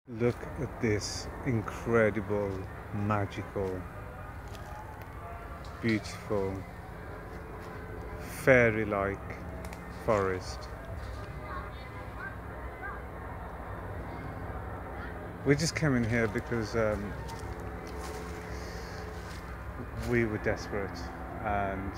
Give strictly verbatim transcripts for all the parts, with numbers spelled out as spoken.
Look at this incredible, magical, beautiful, fairy-like forest. We just came in here because um, we were desperate and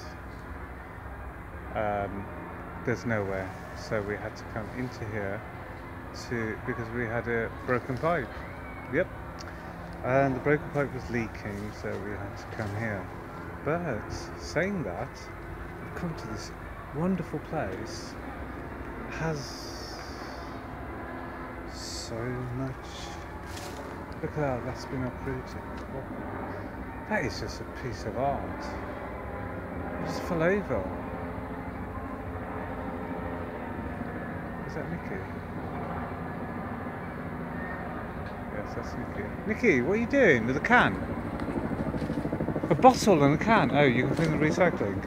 um, there's nowhere, so we had to come into here to because we had a broken pipe. Yep, and the broken pipe was leaking, so we had to come here. But saying that, we've come to this wonderful place. It has so much. Look at how that's been uprooted. That is just a piece of art. It just fell over. Is that Nikki? Yes, that's Nikki. Nikki, what are you doing with a can? A bottle and a can? Oh, you can clean the recycling.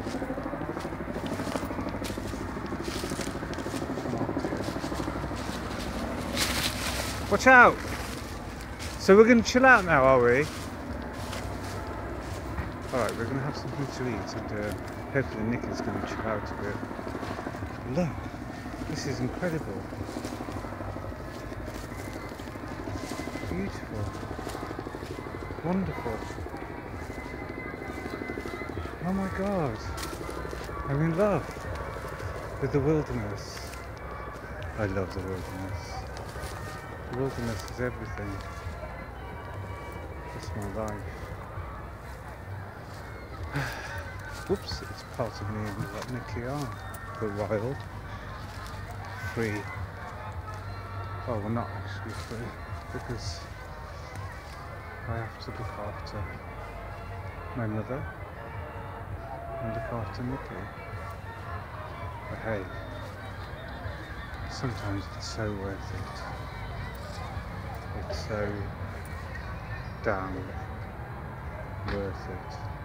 Watch out! So we're going to chill out now, are we? Alright, we're going to have something to eat and uh, hopefully Nikki's going to chill out a bit. Look, this is incredible. Beautiful. Wonderful. Oh my god. I'm in love with the wilderness. I love the wilderness. The wilderness is everything. It's my life. Whoops, it's part of me and what Nikki are. The wild. Free. Well, we're not actually free because I have to look after my mother and look after Nikki. But hey, sometimes it's so worth it. It's so damn worth it.